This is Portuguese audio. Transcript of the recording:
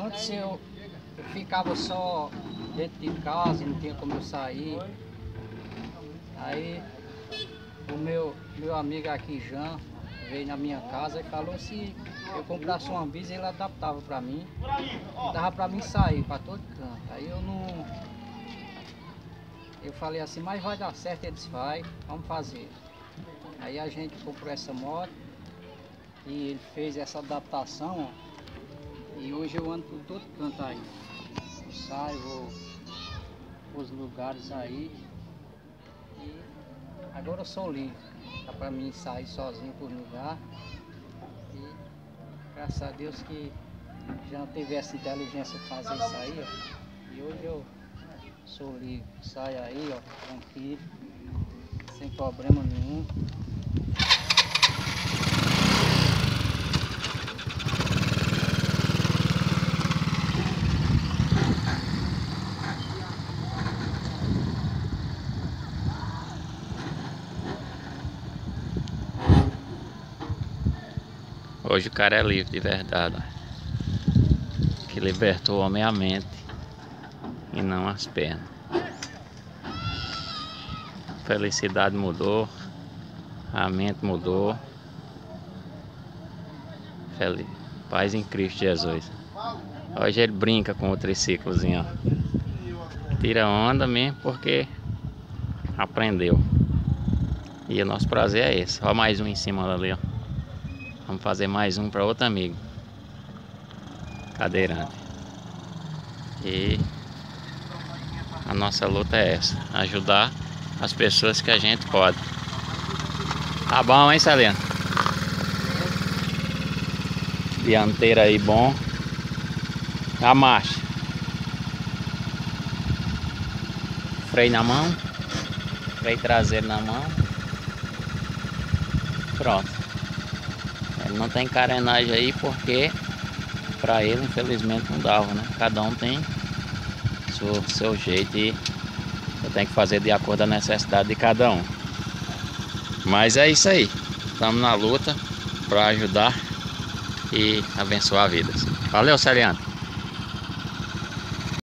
Antes eu ficava só dentro de casa, não tinha como eu sair. Aí o meu amigo aqui, Jean, veio na minha casa e falou se eu comprasse uma bis, ele adaptava para mim. Dava para mim sair para todo canto. Aí eu falei assim, mas vai dar certo, eles vai, vamos fazer. Aí a gente comprou essa moto e ele fez essa adaptação, ó, e hoje eu ando por todo canto aí. Eu saio, vou pros lugares aí e agora eu sou livre. Dá pra mim sair sozinho por lugar e graças a Deus que já teve essa inteligência de fazer isso aí, ó. E hoje eu sou livre, saio aí, ó, tranquilo, sem problema nenhum. Hoje o cara é livre de verdade, que libertou o homem a mente e não as pernas. A felicidade mudou, a mente mudou. Paz em Cristo Jesus. Hoje ele brinca com o triciclozinho, ó. Tira onda mesmo porque aprendeu. E o nosso prazer é esse. Ó, mais um em cima ali, ó. Vamos fazer mais um para outro amigo cadeirante. E a nossa luta é essa: ajudar as pessoas que a gente pode. Tá bom, hein, Celino? Dianteira aí bom. A marcha. Freio na mão. Freio traseiro na mão. Pronto. Ele não tem carenagem aí porque pra ele infelizmente não dava, né? Cada um tem seu jeito e eu tenho que fazer de acordo com a necessidade de cada um. Mas é isso aí. Estamos na luta para ajudar e abençoar vidas. Valeu, Celiano.